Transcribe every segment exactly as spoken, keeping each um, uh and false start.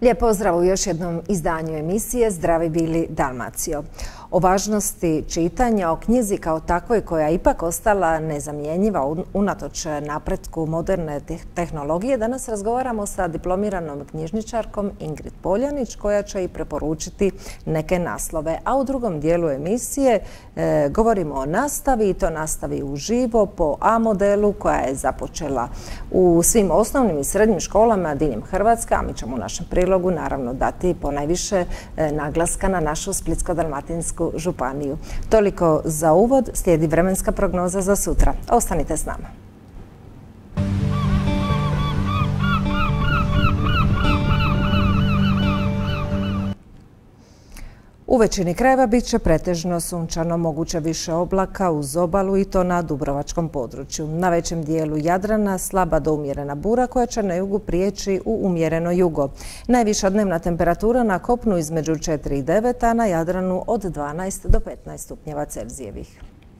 Lijep pozdrav u još jednom izdanju emisije Zdravi bili Dalmacijo. O važnosti čitanja, o knjizi kao takvoj koja je ipak ostala nezamjenjiva unatoč napretku moderne tehnologije, danas razgovaramo sa diplomiranom knjižničarkom Ingrid Poljanić koja će i preporučiti neke naslove. A u drugom dijelu emisije e, govorimo o nastavi i to nastavi uživo po A modelu koja je započela u svim osnovnim i srednjim školama diljem Hrvatske, a mi ćemo u našem prilogu naravno dati ponajviše e, naglaska na našu Splitsko-dalmatinsku županiju. Toliko za uvod, slijedi vremenska prognoza za sutra. Ostanite s nama. U većini krajeva bit će pretežno sunčano, moguće više oblaka uz obalu i to na dubrovačkom području. Na većem dijelu Jadrana slaba do umjerena bura koja će na jugu prijeći u umjereno jugo. Najviša dnevna temperatura na kopnu između četiri i devet, a na Jadranu od dvanaest do petnaest stupnjeva Celzijevih.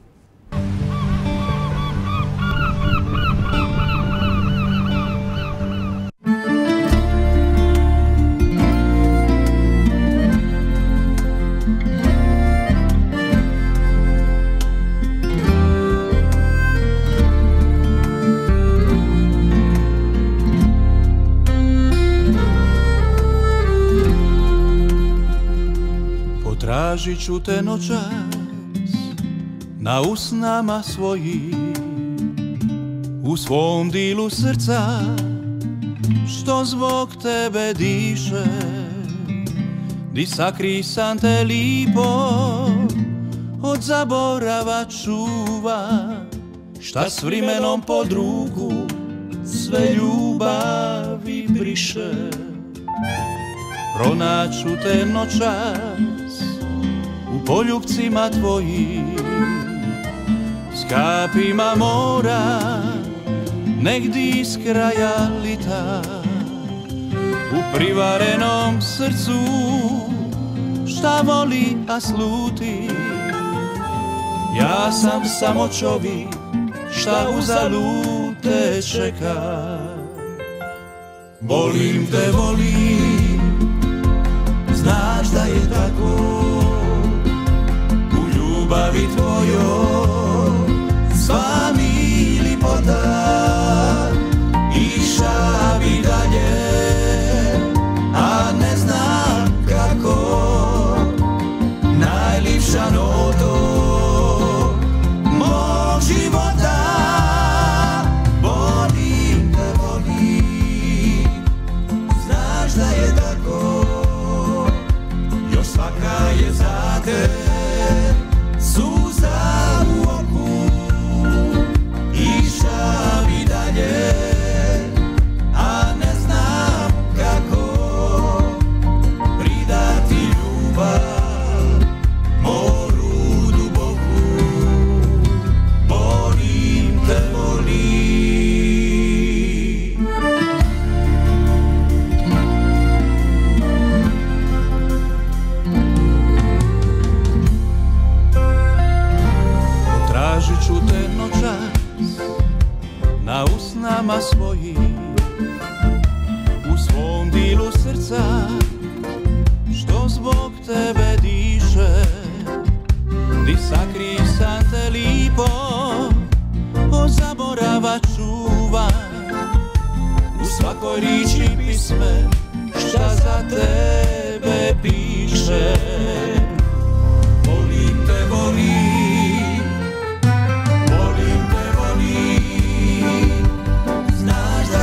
Tražit ću te noćas na usnama svojih, u svom dilu srca što zbog tebe diše, di sakrisan te lipo od zaborava čuva, šta s vremenom pod ruku sve ljubavi briše. Pronaću te noćas u poljupcima tvojih, s kapima mora, negdje iz kraja lita, u privarenom srcu, šta voli a sluti. Ja sam samo čovjek, šta uzalud te čeka. Volim te, volim, znaš da je tako. Ljubavi tvojoj sva mi ljepota iša bi dalje, a ne znam kako. Najljepša noto mog života. Volim te, volim, znaš da je tako. Još svaka je za te suza u oku, iša bi dalje, a ne znam kako pridati ljubav moru duboku. Volim te, volim. Tražit ću te noćas na usnama svojih, u svom dilu srca što zbog tebe diše, di sakrisan te lipo od zaborava čuva, u svakoj riči pisme šta za tebe piše. Volim te, volim, znaš da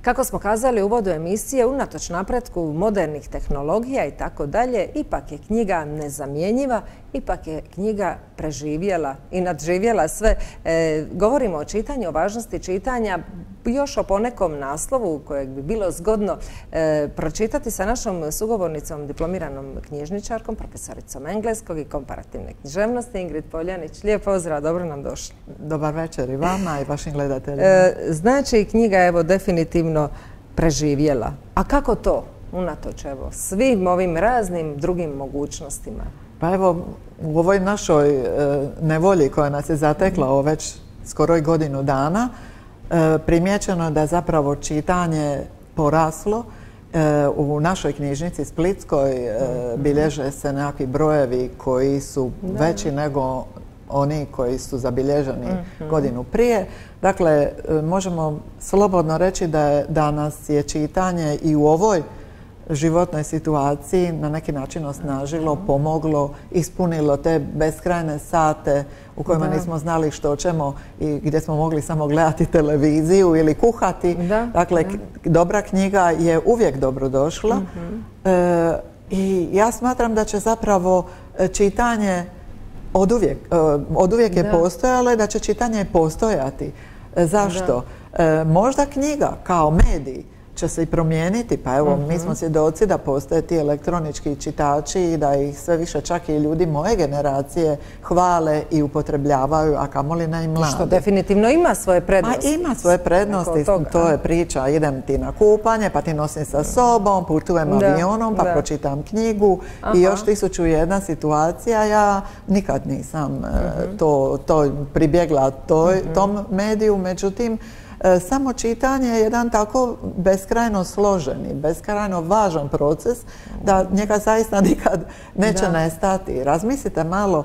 Kako smo kazali u uvodu emisije, unatoč napretku modernih tehnologija i tako dalje, ipak je knjiga nezamjenjiva, ipak je knjiga preživjela i nadživjela sve. E, govorimo o čitanju, o važnosti čitanja, još o ponekom naslovu kojeg bi bilo zgodno e, pročitati sa našom sugovornicom, diplomiranom knjižničarkom, profesoricom engleskog i komparativne književnosti, Ingrid Poljanić. Lijep pozdrav, dobro nam došli. Dobar večer i vama i vašim gledateljima. E, znači, knjiga je evo definitivno preživjela. A kako to? Unatoč evo svim ovim raznim drugim mogućnostima. Pa evo, u ovoj našoj e, nevolji koja nas je zatekla ovo već skoro i godinu dana, e, primijećeno je da je zapravo čitanje poraslo. E, u našoj knjižnici Splitskoj e, bilježe se nekakvi brojevi koji su da. veći nego oni koji su zabilježeni mm-hmm. godinu prije. Dakle, možemo slobodno reći da je danas je čitanje i u ovoj životnoj situaciji na neki način osnažilo, pomoglo, ispunilo te beskrajne sate u kojima da. nismo znali što ćemo i gdje smo mogli samo gledati televiziju ili kuhati. Da. Dakle, da. dobra knjiga je uvijek dobrodošla. Mm-hmm. E, I ja smatram da će zapravo čitanje Od uvijek, od uvijek je da. postojalo i da će čitanje postojati. Zašto? E, možda knjiga kao medij će se i promijeniti, pa evo uh-huh. mi smo svjedoci da postoje ti elektronički čitači i da ih sve više čak i ljudi moje generacije hvale i upotrebljavaju, a kamoli ne i mladi. Što definitivno ima svoje prednosti. Ma ima svoje prednosti, to je priča, idem ti na kupanje, pa ti nosim sa sobom, putujem da. avionom, pa da. pročitam knjigu. Aha. I još tisuću jedna situacija, ja nikad nisam uh-huh. to, to pribjegla toj, uh-huh. tom mediju, međutim, samo čitanje je jedan tako beskrajno složeni, beskrajno važan proces da njega zaista nikad neće da. nestati. Razmislite malo,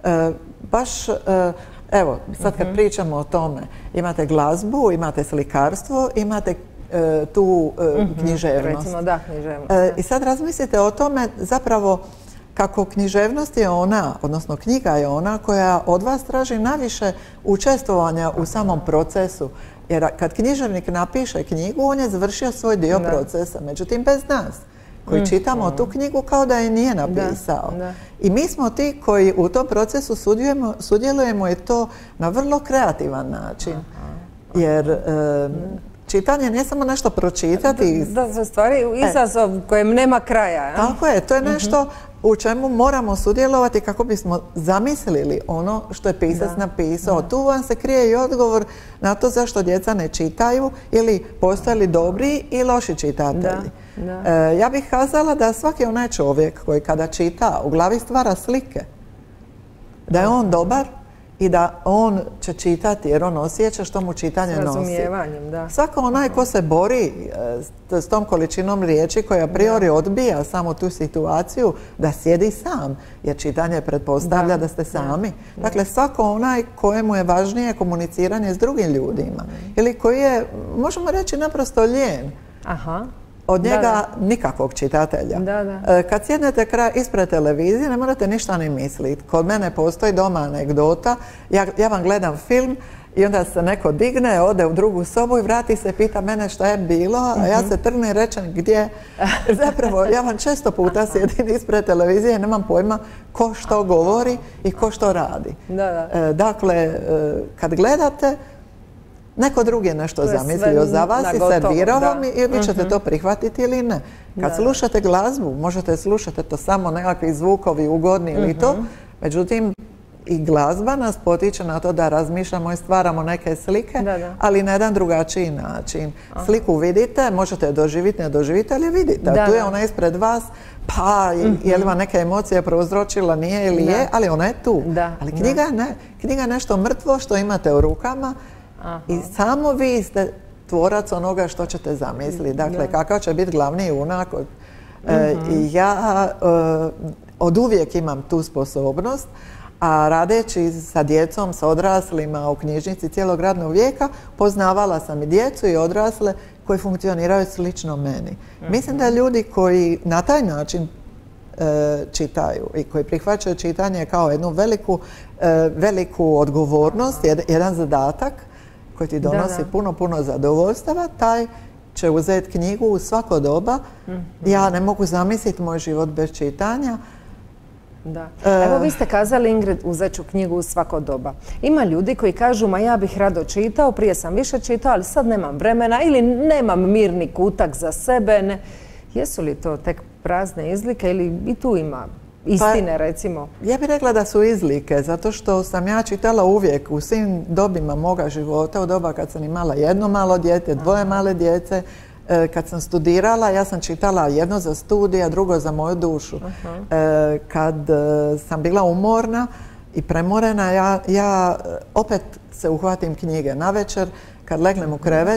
baš, evo, sad kad uh-huh. pričamo o tome, imate glazbu, imate slikarstvo, imate tu uh-huh. književnost. Recimo, da, književnost. I sad razmislite o tome zapravo kako književnost je ona, odnosno knjiga je ona koja od vas traži najviše učestvovanja u samom procesu. Jer kad književnik napiše knjigu, on je završio svoj dio da. procesa. Međutim, bez nas, koji mm. čitamo tu knjigu kao da je nije napisao. Da. Da. I mi smo ti koji u tom procesu sudjelujemo, sudjelujemo i to na vrlo kreativan način. Aha. Jer e, čitanje nije samo nešto pročitati. Da, za stvari izazov e. kojem nema kraja. Ja? Tako je, to je nešto mm-hmm. u čemu moramo sudjelovati kako bismo zamislili ono što je pisac da. napisao. Da. Tu vam se krije i odgovor na to zašto djeca ne čitaju ili postoje li dobri i loši čitatelji. Da. Da. E, ja bih kazala da svaki onaj čovjek koji kada čita u glavi stvara slike, da je on dobar i da on će čitati jer on osjeća što mu čitanje nosi. S razumijevanjem, da. Svako onaj ko se bori s, s tom količinom riječi koja a priori odbija samo tu situaciju da sjedi sam, jer čitanje pretpostavlja da, da ste sami. Da. Dakle, svako onaj kojemu je važnije komuniciranje s drugim ljudima da. ili koji je, možemo reći, naprosto lijen. Aha. Od njega da, da. nikakvog čitatelja. Da, da. Kad sjednete kraj ispred televizije, ne morate ništa ni misliti. Kod mene postoji doma anegdota. Ja, ja vam gledam film i onda se neko digne, ode u drugu sobu i vrati se, pita mene šta je bilo, a ja se trgnem i rečem gdje. Zapravo, ja vam često puta sjedim ispred televizije i nemam pojma ko što govori i ko što radi. Da, da. Dakle, kad gledate, neko drugi je nešto zamislio za vas i servirao vam i vi ćete uh-huh. to prihvatiti ili ne. Kad da. slušate glazbu, možete slušati to samo nekakvi zvukovi ugodni uh-huh. ili to, međutim i glazba nas potiče na to da razmišljamo i stvaramo neke slike, da, da. ali na jedan drugačiji način. Aha. Sliku vidite, možete je doživjeti, ne doživite, ali je vidite. Da, tu je ona ispred vas, pa uh-huh. je li vam neka emocija prouzročila, nije ili da. je, ali ona je tu. Da. Ali knjiga da. ne. Knjiga je nešto mrtvo što imate u rukama. Aha. I samo vi ste tvorac onoga što ćete zamisliti. Dakle, kakav će biti glavni junak. E, I ja e, od uvijek imam tu sposobnost, a radeći sa djecom, sa odraslima u knjižnici cijelog radnog vijeka, poznavala sam i djecu i odrasle koji funkcioniraju slično meni. Uh-huh. Mislim da ljudi koji na taj način e, čitaju i koji prihvaćaju čitanje kao jednu veliku, e, veliku odgovornost, jed, jedan zadatak koji ti donosi da, da. puno, puno zadovoljstava, taj će uzeti knjigu u svako doba. Ja ne mogu zamisliti moj život bez čitanja. Da. Evo vi ste kazali, Ingrid, uzet ću knjigu u svako doba. Ima ljudi koji kažu, ma ja bih rado čitao, prije sam više čitao, ali sad nemam vremena ili nemam mirni kutak za sebe. Ne. Jesu li to tek prazne izlike ili i tu ima istine, pa, recimo? Ja bih rekla da su izlike, zato što sam ja čitala uvijek u svim dobima moga života, u doba kad sam imala jedno malo dijete, dvoje Aha. male djece. Kad sam studirala, ja sam čitala jedno za studij, a drugo za moju dušu. Uh-huh. Kad sam bila umorna i premorena, ja, ja opet se uhvatim knjige. Navečer, kad legnem u krevet,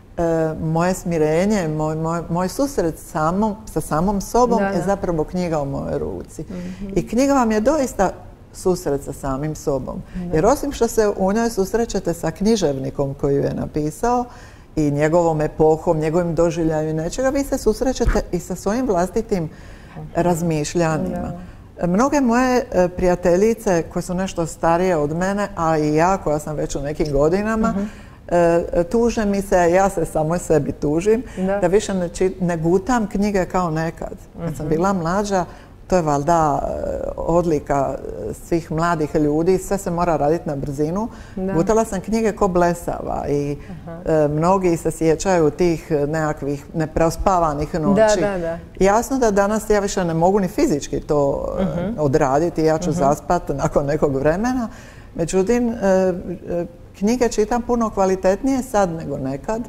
moje smirenje, moj, moj, moj susret samom, sa samom sobom da, da. je zapravo knjiga u mojoj ruci. Uh-huh. I knjiga vam je doista susret sa samim sobom. Da. Jer osim što se u njoj susrećete sa književnikom koji ju je napisao, i njegovom epohom, njegovim doživljaju i nečega, vi se susrećete i sa svojim vlastitim razmišljanjima. Mnoge moje prijateljice koje su nešto starije od mene, a i ja koja sam već u nekim godinama, uh-huh. tuže mi se, ja se samo sebi tužim, da, da više ne, či, ne gutam knjige kao nekad. Kad uh-huh. sam bila mlađa, to je valjda odlika svih mladih ljudi, sve se mora raditi na brzinu. Da. Gutala sam knjige ko blesava i e, mnogi se sjećaju tih nekakvih neprospavanih noći. Da, da, da. Jasno da danas ja više ne mogu ni fizički to uh-huh. odraditi, ja ću uh-huh. zaspati nakon nekog vremena. Međutim, e, e, knjige čitam puno kvalitetnije sad nego nekad.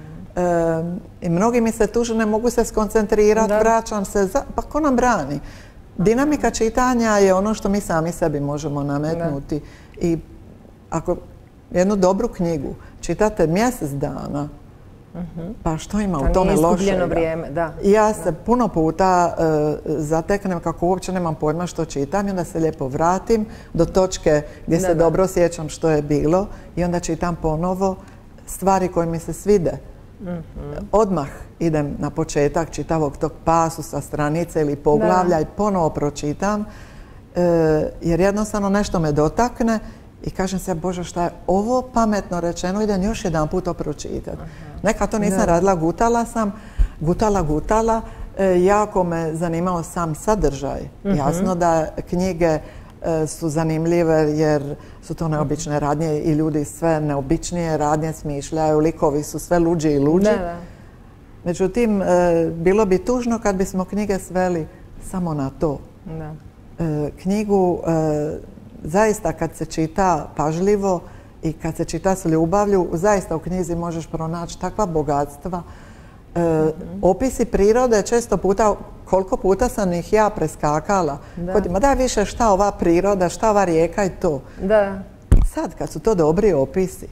Uh-huh. E, I mnogi mi se tuže, ne mogu se skoncentrirati, da. vraćam se, za, pa ko nam brani? Dinamika čitanja je ono što mi sami sebi možemo nametnuti. Da. I ako jednu dobru knjigu čitate mjesec dana, uh-huh. pa što ima to u tome lošega? Vrijeme, da. Ja da. se puno puta uh, zateknem kako uopće nemam pojma što čitam i onda se lijepo vratim do točke gdje da, se da. dobro sjećam što je bilo i onda čitam ponovo stvari koje mi se svide. Mm-hmm. Odmah idem na početak čitavog tog pasusa, stranice ili poglavlja da. i ponovo pročitam e, jer jednostavno nešto me dotakne i kažem se, Bože, šta je ovo pametno rečeno, idem još jedan put to pročitati. Nekad to nisam da. radila, gutala sam, gutala, gutala, e, jako me zanimao sam sadržaj. Mm-hmm. Jasno da knjige e, su zanimljive jer su to neobične radnje i ljudi sve neobičnije radnje smišljaju, likovi su sve luđi i luđi. Da, da. Međutim, e, bilo bi tužno kad bismo knjige sveli samo na to. Da. E, knjigu e, zaista kad se čita pažljivo i kad se čita s ljubavlju, zaista u knjizi možeš pronaći takva bogatstva. E, mm-hmm. Opisi prirode često puta, koliko puta sam ih ja preskakala. Da. Ma daj više šta ova priroda, šta ova rijeka i to. Da. Sad kad su to dobri opisi,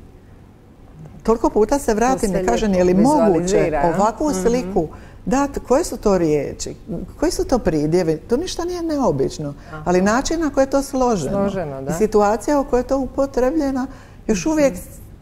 toliko puta se vratim i kažem, je li moguće ovakvu mm-hmm. sliku dati, koje su to riječi, koji su to pridjevi, to ništa nije neobično, Aha. ali način na koji je to složeno, složeno da. i situacija u kojoj je to upotrebljena, još mm-hmm. uvijek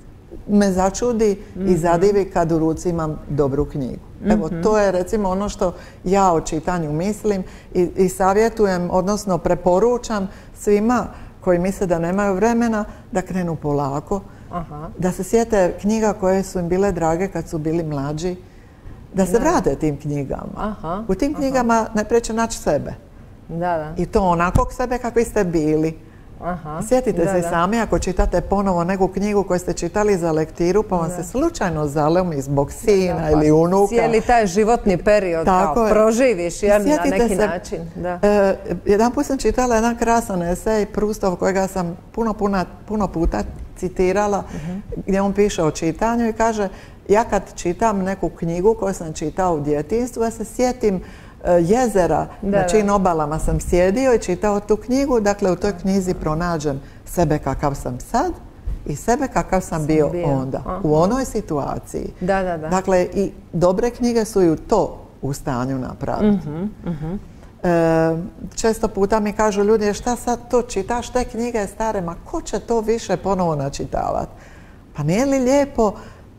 me začudi mm-hmm. i zadivi kad u ruci imam dobru knjigu. Evo, mm-hmm. to je recimo ono što ja o čitanju mislim i, i savjetujem, odnosno preporučam svima koji misle da nemaju vremena da krenu polako, Aha. da se sjete knjiga koje su im bile drage kad su bili mlađi, da se da. vrate tim knjigama. Aha. U tim knjigama Aha. najprije će naći sebe. Da, da. I to onakvog sebe kakvi ste bili. Aha. Sjetite da, se da. sami ako čitate ponovo neku knjigu koju ste čitali za lektiru pa vam da. se slučajno zalemi zbog sina da, da, ili unuka. Cijeli taj životni period kao proživiš jer, na neki se, način. Da. E, jedan put sam čitala jedan krasan esej Proustov kojega sam puno, puno, puno puta citirala uh-huh. gdje on piše o čitanju i kaže ja kad čitam neku knjigu koju sam čitao u djetinjstvu ja se sjetim jezera da, na čijim obalama sam sjedio i čitao tu knjigu. Dakle, u toj knjizi pronađem sebe kakav sam sad i sebe kakav sam, sam bio, bio onda. Aha. U onoj situaciji. Da, da, da. Dakle, i dobre knjige su i to u stanju napraviti. Uh-huh, uh-huh. E, često puta mi kažu ljudi, šta sad to čitaš, te knjige stare, ma ko će to više ponovo načitavati? Pa nije li lijepo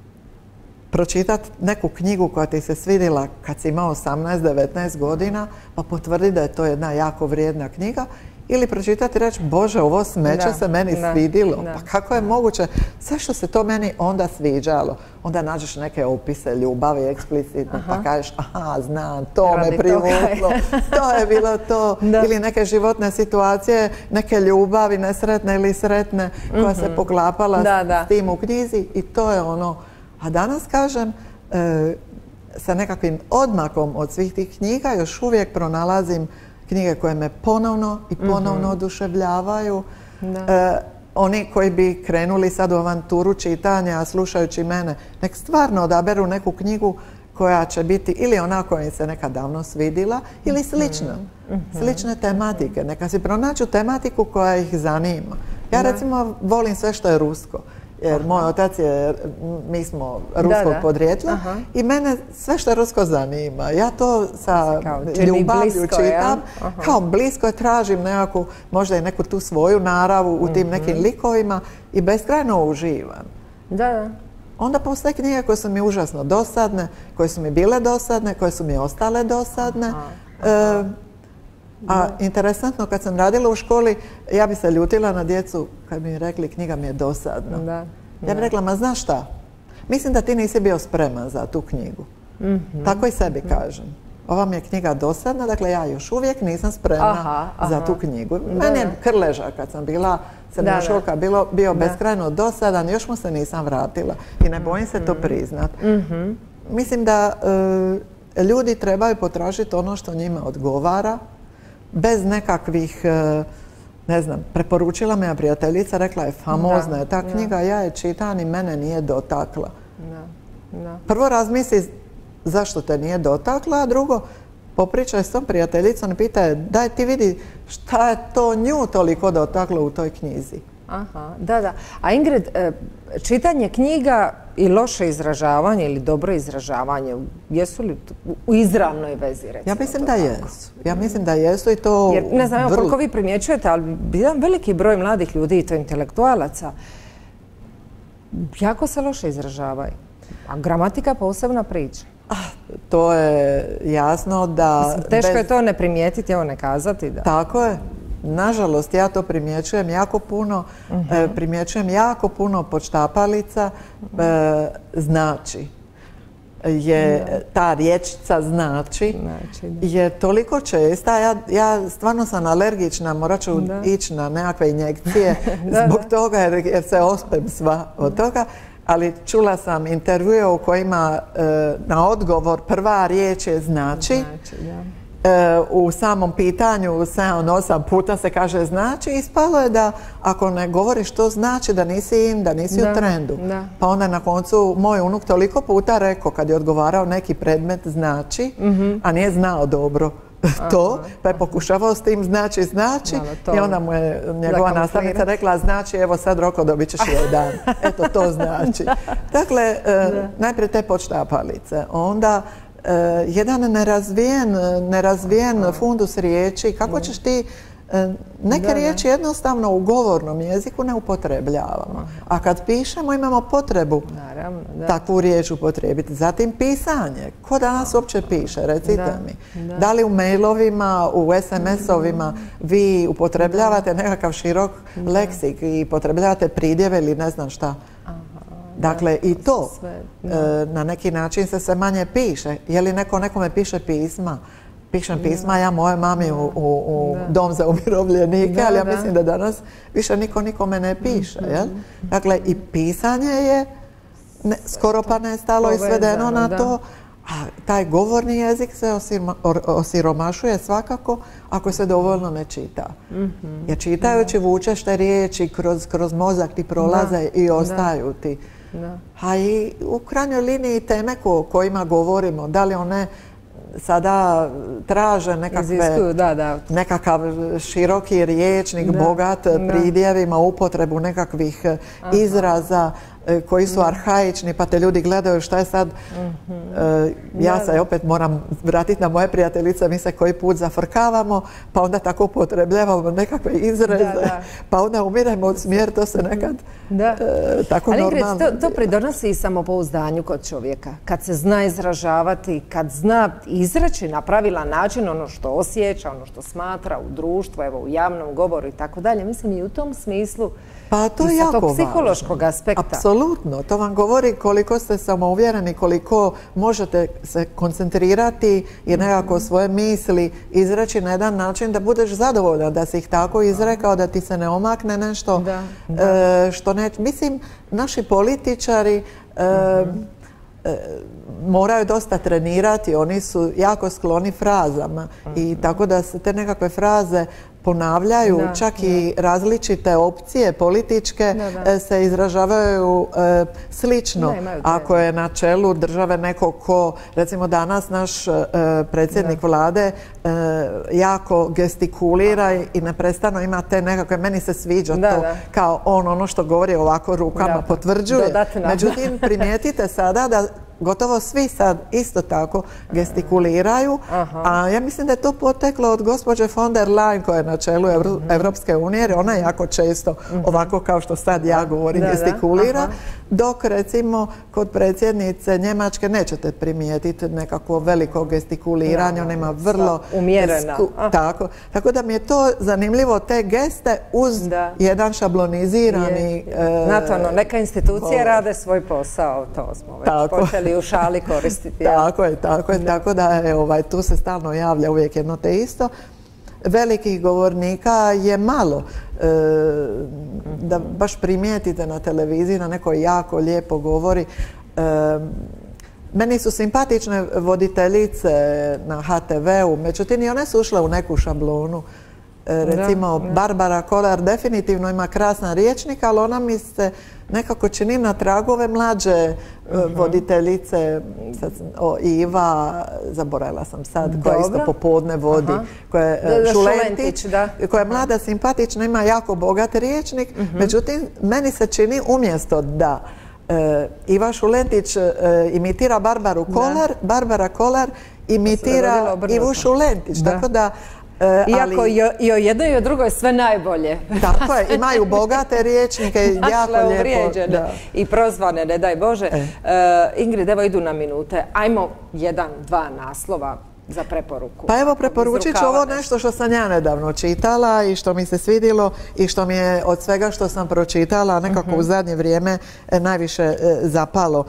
pročitati neku knjigu koja ti se svidjela kad si imao osamnaest devetnaest godina, pa potvrdi da je to jedna jako vrijedna knjiga ili pročitati i reći, Bože, ovo smeće Da, se meni da, svidilo. da. Pa kako je moguće? Zašto se to meni onda sviđalo? Onda nađeš neke opise ljubavi eksplicitno, pa kažeš, aha, znam, to Radi me toga je. privuklo, to je bilo to. Da. Ili neke životne situacije, neke ljubavi nesretne ili sretne koja se poklapala Da, s- da. s tim u knjizi i to je ono. A danas kažem, e, sa nekakvim odmakom od svih tih knjiga još uvijek pronalazim knjige koje me ponovno i ponovno oduševljavaju. E, oni koji bi krenuli sad u avanturu čitanja, slušajući mene, nek stvarno odaberu neku knjigu koja će biti ili ona koja im se nekad davno svidila ili slična. Slične tematike. Neka si pronađu tematiku koja ih zanima. Ja recimo volim sve što je rusko. Jer moj otac je, mi smo ruskog da. podrijetla Aha. i mene sve što je rusko zanima. Ja to sa Kao čini ljubavlju blisko, jel? čitam. Aha. Kao blisko je, tražim nekakvu, možda i neku tu svoju naravu u tim nekim likovima i beskrajno uživam. Da, da. Onda postoje knjige koje su mi užasno dosadne, koje su mi bile dosadne, koje su mi ostale dosadne. E, a interesantno, kad sam radila u školi, ja bi se ljutila na djecu kad bi mi rekli knjiga mi je dosadna. Da. Ja bih rekla, ma znaš šta, mislim da ti nisi bio spreman za tu knjigu. Tako i sebi kažem. Ova mi je knjiga dosadna, dakle ja još uvijek nisam spremna Aha, aha. za tu knjigu. Meni je Krleža kad sam bila srednjoškolka bilo, bio beskrajno dosadan, još mu se nisam vratila i ne bojim se to priznat. Mislim da e, ljudi trebaju potražiti ono što njima odgovara, bez nekakvih, e, ne znam, preporučila me prijateljica, rekla je famozna je ta knjiga, ja je čitam i mene nije dotakla. Da, da. Prvo razmisli zašto te nije dotakla, a drugo popričaj s tom prijateljicom i pita je, daj ti vidi šta je to nju toliko dotaklo u toj knjizi. Aha, da, da. A Ingrid, e, čitanje knjiga i loše izražavanje ili dobro izražavanje, jesu li t- u izravnoj vezi, recimo? Ja mislim to da tako? jesu. Ja mislim da jesu i to Jer, ne znam, evo vrlo- koliko vi primjećujete, ali jedan veliki broj mladih ljudi i to intelektualaca jako se loše izražavaju. A gramatika posebna priča. To je jasno da... Mislim, teško bez- je to ne primijetiti, evo ne kazati. Da. Tako je. Nažalost, ja to primjećujem jako puno. E, primjećujem jako puno podštapalica. E, znači. Je ta riječica znači, Znači, da. je toliko česta. Ja, ja stvarno sam alergična, morat ću Da. ići na nekakve injekcije Da, zbog da. toga jer, jer se ospem sva od toga. Ali čula sam intervjue u kojima e, na odgovor prva riječ je znači. Znači, da. E, u samom pitanju sedam osam puta se kaže znači i ispalo je da ako ne govoriš to znači da nisi in, da nisi Da, u trendu. da. Pa onda na koncu moj unuk toliko puta rekao kad je odgovarao neki predmet znači, a nije znao dobro to, pa je pokušavao s tim znači znači Malo to i onda mu je njegova zakamuflirati. nastavnica rekla znači evo sad Roko dobit ćeš jedan. Eto to znači. Dakle, e, najprije te podštapalice, onda e, jedan nerazvijen, nerazvijen fundus riječi. Kako ćeš ti e, neke Da, da. riječi jednostavno u govornom jeziku ne upotrebljavamo. A kad pišemo imamo potrebu Naravno, da. takvu riječ upotrijebiti. Zatim pisanje. Ko danas uopće piše? Recite Da, mi. da. Da li u mailovima, u es em esovima vi upotrebljavate nekakav širok leksik i upotrebljavate pridjeve ili ne znam šta? Dakle, i to sve, e, na neki način se sve manje piše. Je li neko nekome piše pisma? Pišem pisma ja moje mami u, u, u dom za umirovljenike, Da, ali ja da. mislim da danas više niko nikome ne piše. Jel? Dakle, i pisanje je ne, skoro pa nestalo i svedeno Povezano, na da. to. A taj govorni jezik se osirma- or- osiromašuje svakako ako se dovoljno ne čita. Jer čitajući vučeš te riječi kroz, kroz mozak ti prolaze i ostaju ti. Da. A i u krajnjoj liniji teme o kojima govorimo, da li one sada traže nekakve, Iziskuju, da, da. nekakav široki riječnik, Da, bogat da. pridjevima, upotrebu nekakvih izraza e, koji su arhaični, pa te ljudi gledaju šta je sad. E, ja Da, se opet moram vratiti na moje prijateljice, mi se koji put zafrkavamo, pa onda tako upotrebljavamo nekakve izraze, Da, da. pa onda umiremo od smjer, to se nekad Da. e, tako Ali Ingrid, normalno. to, to pridonosi i samopouzdanju kod čovjeka. Kad se zna izražavati, kad zna i izreći na pravilan način ono što osjeća, ono što smatra u društvu, evo u javnom govoru i tako dalje. Mislim i u tom smislu pa to je i sa jako tog psihološkog aspekta. Apsolutno, to vam govori koliko ste samouvjereni, koliko možete se koncentrirati i nekako svoje misli izreći na jedan način da budeš zadovoljan, da si ih tako izrekao, da ti se ne omakne nešto da, da. E, što ne... Mislim, naši političari e, mm-hmm. e, moraju dosta trenirati, oni su jako skloni frazama mm-hmm. i tako da se te nekakve fraze ponavljaju, da, čak da. i različite opcije političke da, da. se izražavaju e, slično. Ako je na čelu države neko ko, recimo danas naš e, predsjednik da. vlade e, jako gestikulira Aha. i neprestano ima te nekakve, meni se sviđa da, to, da. kao on ono što govori ovako rukama da, potvrđuje. Dodatno. Međutim, primijetite sada da gotovo svi sad isto tako gestikuliraju, Aha. a ja mislim da je to poteklo od gospođe von der Leyen koja je na čelu Evropske unije, jer ona jako često ovako kao što sad ja govorim da, gestikulira, da. dok recimo kod predsjednice Njemačke nećete primijetiti nekako veliko gestikuliranje, ona ima vrlo umjerena. Tako, tako da mi je to zanimljivo, te geste uz da. jedan šablonizirani je. Znate, ono, neka institucije govor. rade svoj posao, to smo već tako. počeli u šali koristiti. Tako je, tako je, da. tako da je, ovaj, tu se stalno javlja uvijek jedno te isto. Velikih govornika je malo. E, da baš primijetite na televiziji, na neko jako lijepo govori. E, meni su simpatične voditeljice na ha te veu, međutim i one su ušle u neku šablonu. E, recimo, da, da. Barbara Kolar definitivno ima krasan rječnik, ali ona mi se nekako čini na tragove mlađe uh-huh. voditeljice, sad, o, Iva, zaboravila sam sad, Dobro. koja isto popodne vodi, Aha. koja je da, da, Šulentić, da. koja je mlada, simpatična, ima jako bogat rječnik, uh-huh. međutim, meni se čini umjesto da uh, Iva Šulentić uh, imitira Barbaru Kolar, da. Barbara Kolar imitira Ivu Šulentić, da. tako da Iako ali, i o jednoj i o drugoj sve najbolje. Tako je, imaju bogate riječnike, jako lijepo. Da. I prozvane, ne daj Bože. E. Uh, Ingrid, evo idu na minute. Ajmo jedan, dva naslova za preporuku. Pa evo, preporučit ću ovo nešto što sam ja nedavno čitala i što mi se svidjelo i što mi je od svega što sam pročitala nekako uh-huh. u zadnje vrijeme najviše e, zapalo.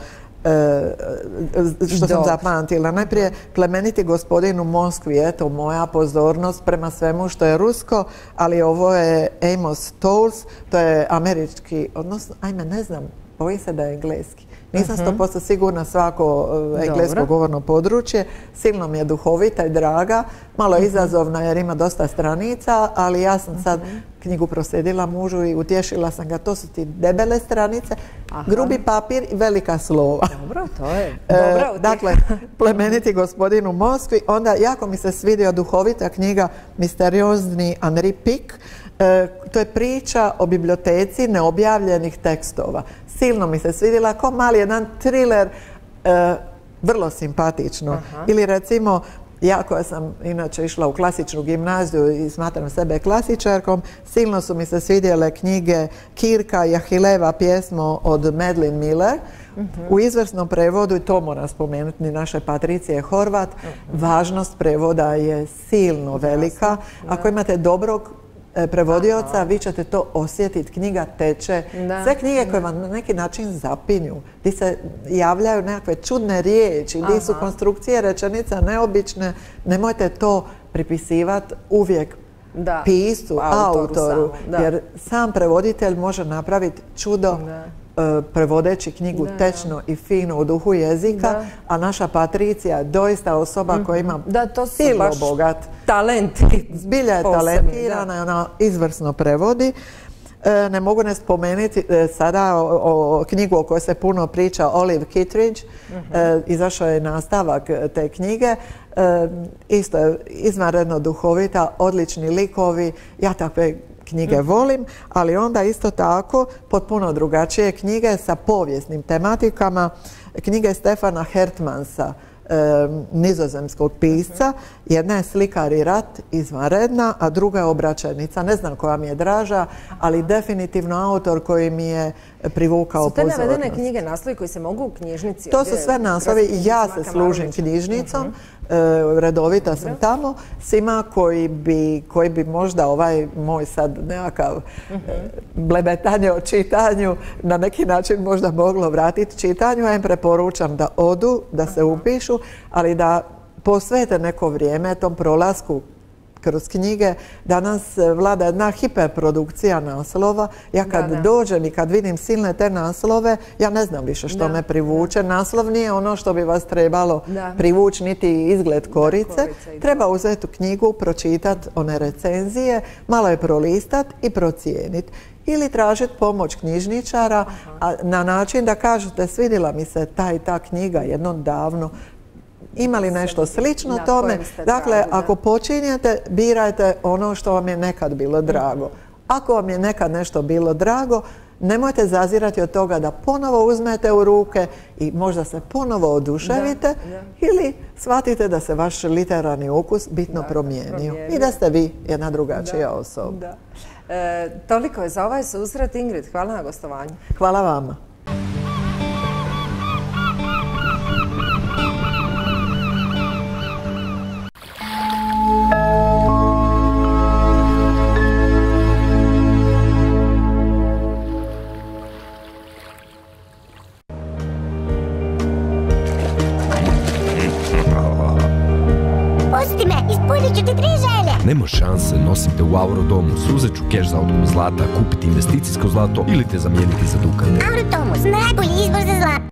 E, što sam zapamtila. Najprije, Plemeniti gospodin u Moskvi, eto moja pozornost prema svemu što je rusko, ali ovo je Amos Towles, to je američki, odnosno, ajme, ne znam, bojim se da je engleski. Nisam sto posto sigurna svako englesko govorno područje. Silno mi je duhovita i draga, malo je izazovna jer ima dosta stranica, ali ja sam sad knjigu proslijedila mužu i utješila sam ga. To su ti debele stranice, Aha. grubi papir i velika slova. Dobro, to je dobro. Dakle, Plemeniti gospodin u Moskvi. Onda jako mi se svidio duhovita knjiga Misteriozni Henri Pic. E, to je priča o biblioteci neobjavljenih tekstova. Silno mi se svidjela, ko mali jedan thriller, e, vrlo simpatično. Aha. Ili recimo, ja koja sam inače išla u klasičnu gimnaziju i smatram sebe klasičarkom, silno su mi se svidjele knjige Kirka i Ahileva pjesmo od Madeline Miller. Uh-huh. U izvrsnom prevodu, i to moram spomenuti, naše Patricije Horvat, uh-huh. važnost prevoda je silno velika. Ako imate dobrog prevodioca, Aha. vi ćete to osjetiti, knjiga teče. Da. Sve knjige koje vam na neki način zapinju, gdje se javljaju nekakve čudne riječi, gdje su konstrukcije rečenica neobične, nemojte to pripisivati uvijek da. piscu, autoru, autoru jer sam prevoditelj može napraviti čudo da. prevodeći knjigu da, tečno da. i fino u duhu jezika, da. a naša Patricija je doista osoba mm-hmm. koja ima da, to su silo bogat. Talenti. Zbilja je talentirana i ona izvrsno prevodi. E, ne mogu ne spomenuti e, sada o, o knjigu o kojoj se puno priča, Olive Kittredge. Mm-hmm. e, izašao je nastavak te knjige. E, isto je izvanredno duhovita, odlični likovi. Ja takve knjige mm. volim, ali onda isto tako potpuno drugačije knjige sa povijesnim tematikama. Knjige Stefana Hertmansa, nizozemskog pisca. Jedna je Slikar i rat, izvanredna, a druga je Obraćenica. Ne znam koja mi je draža, ali definitivno autor koji mi je privukao pozornost. Su te navedene knjige, naslovi koji se mogu u knjižnici? To su sve naslovi. Ja se služim knjižnicom. Redovita sam tamo. Svima koji bi, koji bi možda ovaj moj sad nekakav blebetanje o čitanju na neki način možda moglo vratiti čitanju. Ja im preporučam da odu, da se upišu, ali da posvete neko vrijeme tom prolasku kroz knjige. Danas vlada jedna hiperprodukcija naslova. Ja kad da, da. dođem i kad vidim silne te naslove, ja ne znam više što da, me privuče. Da. Naslov nije ono što bi vas trebalo da. privući, niti izgled korice. Da, korice treba uzeti knjigu, pročitati one recenzije, malo je prolistati i procijeniti. Ili tražiti pomoć knjižničara a, na način da kažete svidjela mi se ta i ta knjiga jednom davno. Ima li nešto slično tome? Dakle, ako počinjete, birajte ono što vam je nekad bilo drago. Ako vam je nekad nešto bilo drago, nemojte zazirati od toga da ponovo uzmete u ruke i možda se ponovo oduševite da, da. ili shvatite da se vaš literarni ukus bitno da, promijenio. promijenio i da ste vi jedna drugačija da, osoba. Da. E, toliko je za ovaj susret. Ingrid, hvala na gostovanju. Hvala vama. Nema šanse, nosim te u Aurodomu, uzet ću keš za otkup zlata, kupiti investicijsko zlato ili te zamijeniti za dukate. Aurodomus, najbolji izbor za zlato.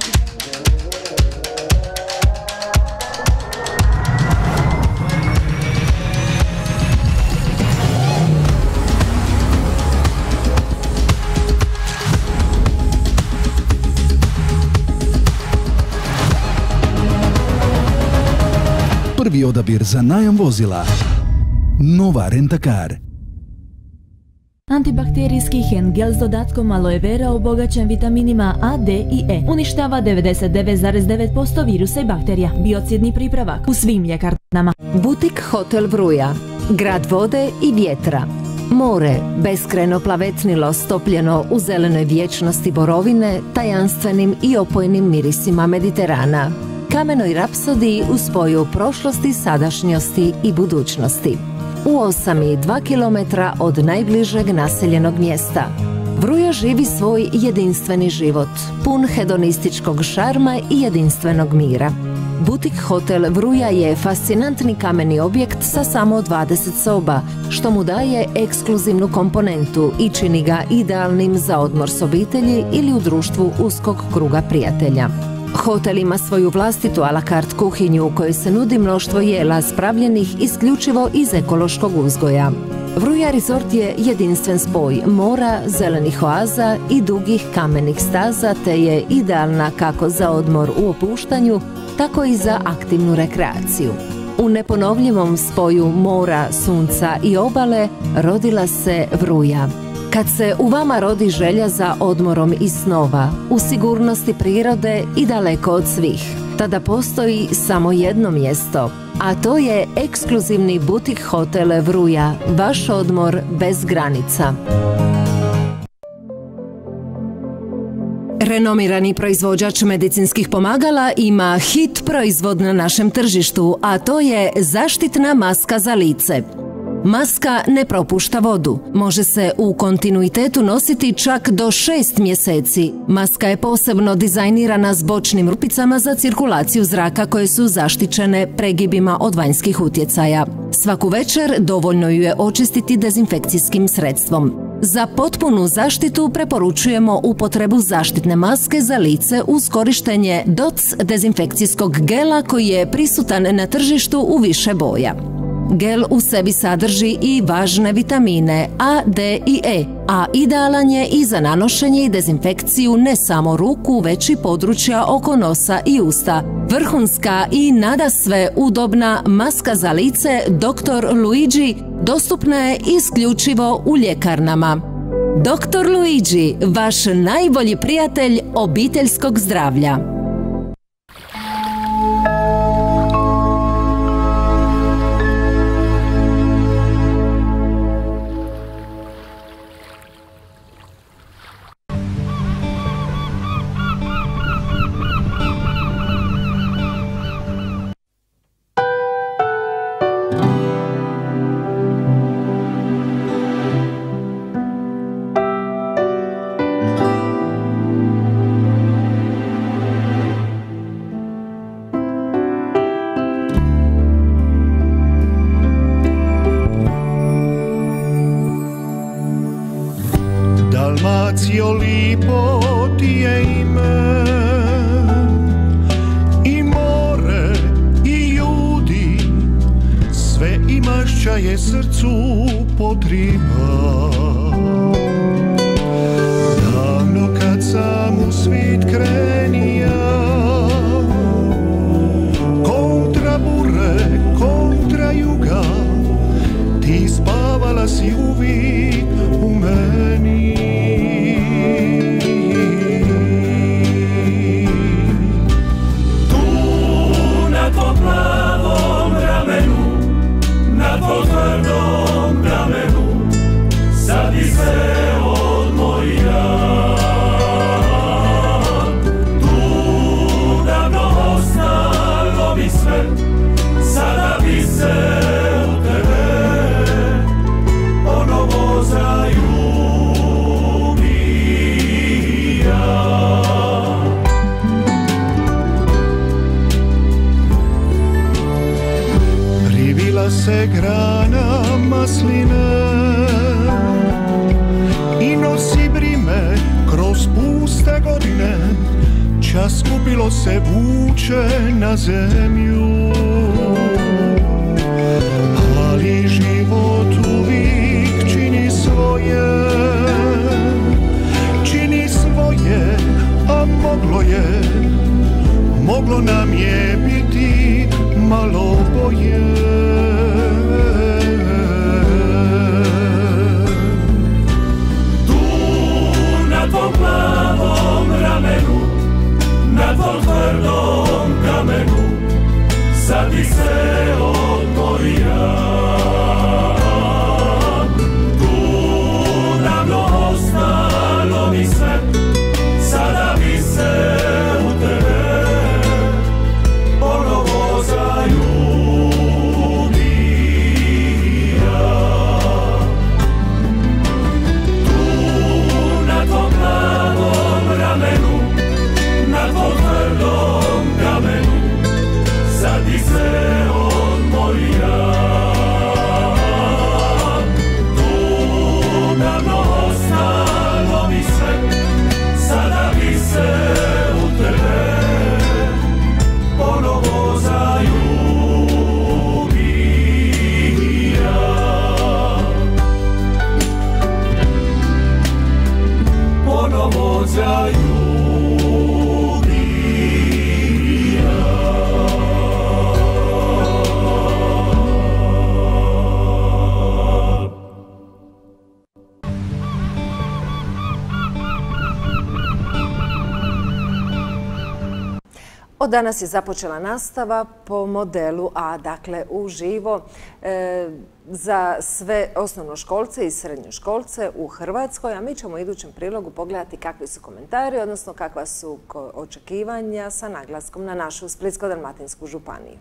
Prvi odabir za najam vozila. Nova Rent-A-Car. Antibakterijski hand gel s dodatkom aloe vera obogaćen vitaminima A, D i E. Uništava devedeset devet zarez devet posto virusa i bakterija. Biocidni pripravak u svim ljekarnama. Butik Hotel Vruja. Grad vode i vjetra. More, beskrajno plavetnilo stopljeno u zelenoj vječnosti borovine, tajanstvenim i opojnim mirisima Mediterana. Kamenoj rapsodiji u spoju prošlosti, sadašnjosti i budućnosti. U osam i dva kilometra od najbližeg naseljenog mjesta. Vruja živi svoj jedinstveni život, pun hedonističkog šarma i jedinstvenog mira. Butik Hotel Vruja je fascinantni kameni objekt sa samo dvadeset soba, što mu daje ekskluzivnu komponentu i čini ga idealnim za odmor s obitelji ili u društvu uskog kruga prijatelja. Hotel ima svoju vlastitu a la carte kuhinju u kojoj se nudi mnoštvo jela spravljenih isključivo iz ekološkog uzgoja. Vruja Resort je jedinstven spoj mora, zelenih oaza i dugih kamenih staza te je idealna kako za odmor u opuštanju, tako i za aktivnu rekreaciju. U neponovljivom spoju mora, sunca i obale rodila se Vruja. Kad se u vama rodi želja za odmorom iz snova, u sigurnosti prirode i daleko od svih, tada postoji samo jedno mjesto, a to je ekskluzivni butik Hotel Vruja, vaš odmor bez granica. Renomirani proizvođač medicinskih pomagala ima hit proizvod na našem tržištu, a to je zaštitna maska za lice. Maska ne propušta vodu. Može se u kontinuitetu nositi čak do šest mjeseci. Maska je posebno dizajnirana s bočnim rupicama za cirkulaciju zraka koje su zaštićene pregibima od vanjskih utjecaja. Svaku večer dovoljno ju je očistiti dezinfekcijskim sredstvom. Za potpunu zaštitu preporučujemo upotrebu zaštitne maske za lice uz korištenje D O C dezinfekcijskog gela koji je prisutan na tržištu u više boja. Gel u sebi sadrži i važne vitamine A, D i E, a idealan je i za nanošenje i dezinfekciju ne samo ruku, već i područja oko nosa i usta. Vrhunska i nadasve udobna maska za lice doktor Luigi dostupna je isključivo u ljekarnama. doktor Luigi, vaš najbolji prijatelj obiteljskog zdravlja. Dalmacijo, lipo ti je ime, i more i ljudi, sve imaš čaje srcu potriba. Davno kad sam u svit krenija, kontra bure, kontra juga, ti spavala si uvijek u meni. Tu na tvoj plavom ramenu, na tvoj tvrdom ramenu, sad i se odmorila. Tu davno ostalo mi sve, sada bi se u tebe ponovo zaljubila. Privila se grana masline i nosi brime kroz puste godine, čas gubilo se vuče na zemlju, ali život uvijek čini svoje, čini svoje, a moglo je, moglo nam je biti malo boje. Tu na tvom plavom ramenu, na tvom tvrdom kamenu, sad bi se odmorila. Tu davno ostalo mi sve, sada bi se u tebe ponovo zaljubila. Tu na tvom plavom ramenu, na tvom tvrdom kamenu, sad bi se odmorila. Tu davno ostalo mi sve, sada bi se u tebe ponovo zaljubila. Ponovo zaljubila. Od danas je započela nastava po modelu A, dakle uživo, e, za sve osnovnoškolce i srednjoškolce u Hrvatskoj, a mi ćemo u idućem prilogu pogledati kakvi su komentari, odnosno kakva su očekivanja sa naglaskom na našu Splitsko-dalmatinsku županiju.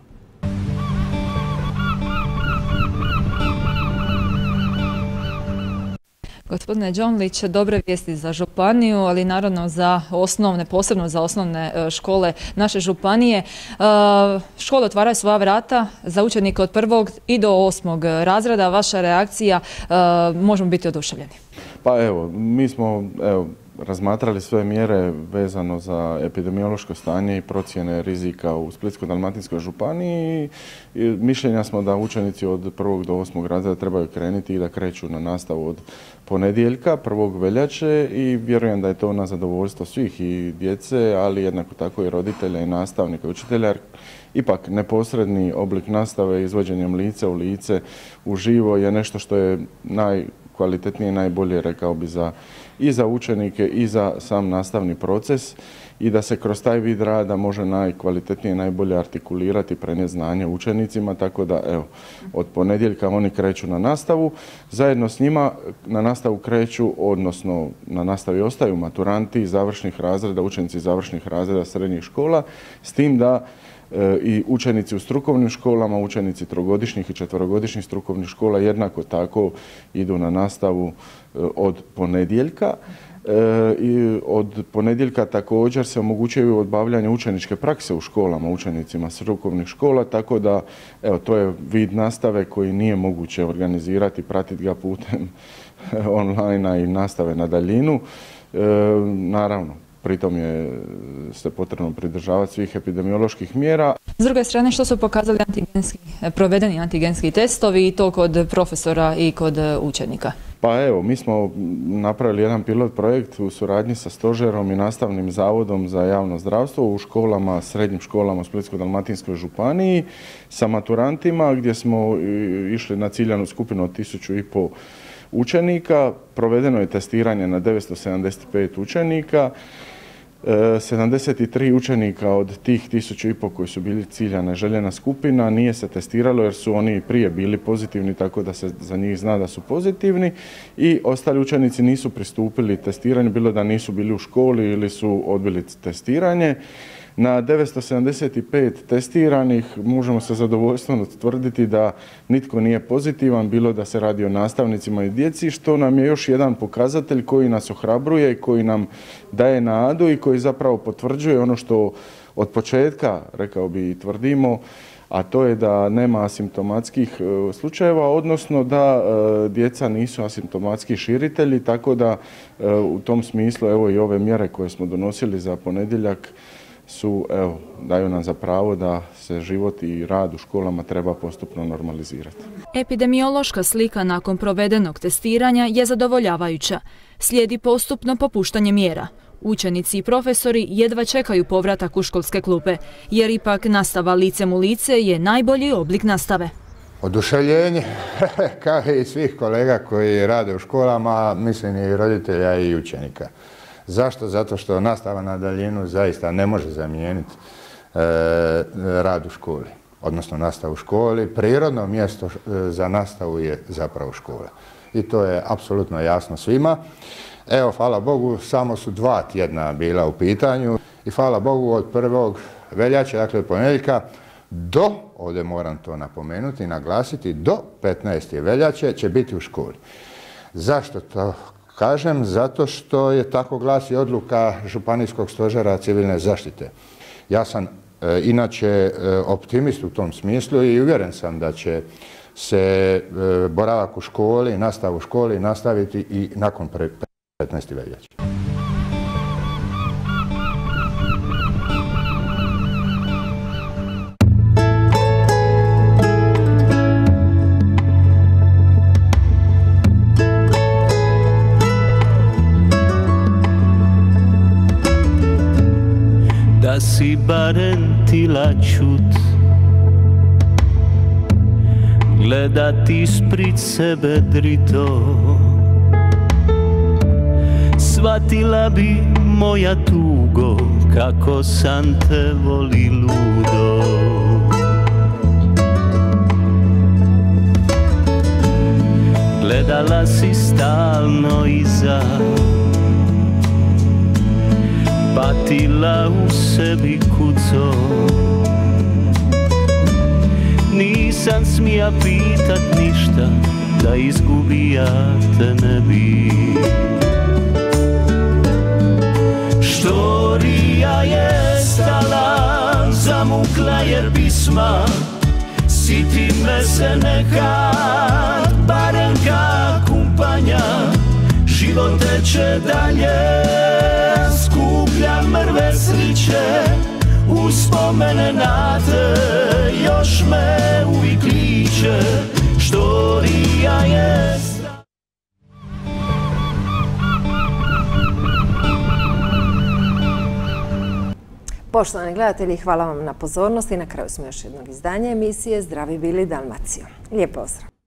Gospodine Đomlić, dobre vijesti za županiju, ali naravno za osnovne, posebno za osnovne škole naše županije. Škole otvaraju svoja vrata za učenike od prvog i do osmog razreda. Vaša reakcija, možemo biti oduševljeni? Pa evo, mi smo evo, razmatrali sve mjere vezano za epidemiološko stanje i procjene rizika u Splitsko-dalmatinskoj županiji. I mišljenja smo da učenici od prvog do osmog razreda trebaju krenuti i da kreću na nastavu od ponedjeljka, prvog veljače, i vjerujem da je to na zadovoljstvo svih i djece, ali jednako tako i roditelja i nastavnika i učitelja, jer ipak neposredni oblik nastave izvođenjem lice u lice uživo je nešto što je najkvalitetnije i najbolje, rekao bi, za i za učenike i za sam nastavni proces, i da se kroz taj vid rada može najkvalitetnije i najbolje artikulirati, prenijeti znanje učenicima, tako da evo, od ponedjeljka oni kreću na nastavu. Zajedno s njima na nastavu kreću, odnosno na nastavi ostaju maturanti završnih razreda, učenici završnih razreda srednjih škola, s tim da i učenici u strukovnim školama, učenici trogodišnjih i četverogodišnjih strukovnih škola jednako tako idu na nastavu od ponedjeljka. I od ponedjeljka također se omogućuje obavljanje učeničke prakse u školama, učenicima strukovnih škola, tako da evo, to je vid nastave koji nije moguće organizirati, pratiti ga putem online i nastave na daljinu. Naravno, pritom je se potrebno pridržavati svih epidemioloških mjera. S druge strane, što su pokazali antigenski, provedeni antigenski testovi i to kod profesora i kod učenika? Pa evo, mi smo napravili jedan pilot projekt u suradnji sa Stožerom i Nastavnim zavodom za javno zdravstvo u školama, srednjim školama u Splitsko-dalmatinskoj županiji sa maturantima gdje smo išli na ciljanu skupinu od tisuću i pol učenika. Provedeno je testiranje na devetsto sedamdeset pet učenika. sedamdeset tri učenika od tih tisuću i pol koji su bili ciljana željena skupina nije se testiralo jer su oni prije bili pozitivni, tako da se za njih zna da su pozitivni, i ostali učenici nisu pristupili testiranju, bilo da nisu bili u školi ili su odbili testiranje. Na devetsto sedamdeset pet testiranih možemo sa zadovoljstvom tvrditi da nitko nije pozitivan, bilo da se radi o nastavnicima i djeci, što nam je još jedan pokazatelj koji nas ohrabruje, koji nam daje nadu i koji zapravo potvrđuje ono što od početka, rekao bi, i tvrdimo, a to je da nema asimptomatskih slučajeva, odnosno da djeca nisu asimptomatski širitelji, tako da u tom smislu evo i ove mjere koje smo donosili za ponedjeljak su, evo, daju nam za pravo da se život i rad u školama treba postupno normalizirati. Epidemiološka slika nakon provedenog testiranja je zadovoljavajuća. Slijedi postupno popuštanje mjera. Učenici i profesori jedva čekaju povratak u školske klupe, jer ipak nastava licem u lice je najbolji oblik nastave. Oduševljenje, kao i svih kolega koji rade u školama, mislim i roditelja i učenika. Zašto? Zato što nastava na daljinu zaista ne može zamijeniti e, rad u školi, odnosno nastavu u školi. Prirodno mjesto e, za nastavu je zapravo škola. I to je apsolutno jasno svima. Evo, hvala Bogu, samo su dva tjedna bila u pitanju i hvala Bogu od prvog veljače, dakle od ponedjeljka, do, ovdje moram to napomenuti i naglasiti, do petnaestog veljače će biti u školi. Zašto to kažem? Zato što je tako glasi odluka Županijskog stožera civilne zaštite. Ja sam e, inače e, optimist u tom smislu i uvjeren sam da će se e, boravak u školi, nastavu u školi nastaviti i nakon petnaestog veljače. Da si barem tila čut, gledat ispred sebe drito, shvatila bi moja tugo kako sam te voli ludo. Gledala si stalno iza, patila u sebi kuco, nisam smija pitat ništa da izgubija te ne bi. Štorija je stala, zamukla jer pisma, siti me se nekad, barem ka kumpanja, život teče dalje, skuplja mrve sriće, uspomene na te, još me uvijek liče, štorija je stala. Poštovani gledatelji, hvala vam na pozornosti. Na kraju smo još jednog izdanja emisije Zdravi bili Dalmacija. Lijep pozdrav!